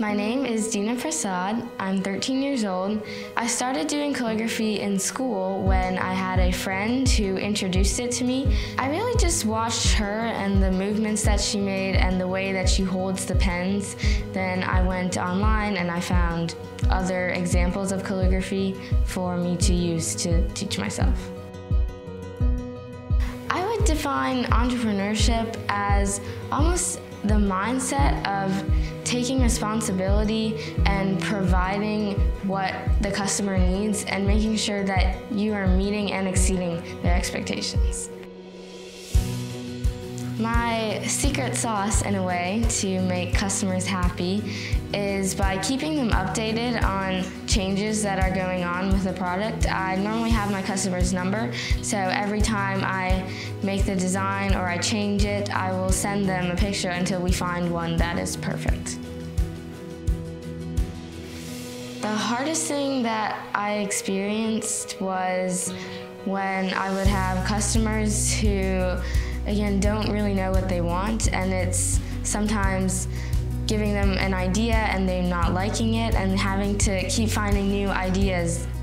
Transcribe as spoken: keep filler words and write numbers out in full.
My name is Dina Prasad. I'm thirteen years old. I started doing calligraphy in school when I had a friend who introduced it to me. I really just watched her and the movements that she made and the way that she holds the pens. Then I went online and I found other examples of calligraphy for me to use to teach myself. I would define entrepreneurship as almost the mindset of taking responsibility and providing what the customer needs and making sure that you are meeting and exceeding their expectations. My secret sauce, in a way, to make customers happy is by keeping them updated on changes that are going on with the product. I normally have my customer's number, so every time I make the design or I change it, I will send them a picture until we find one that is perfect. The hardest thing that I experienced was when I would have customers who, again, don't really know what they want, and it's sometimes giving them an idea and they're not liking it and having to keep finding new ideas.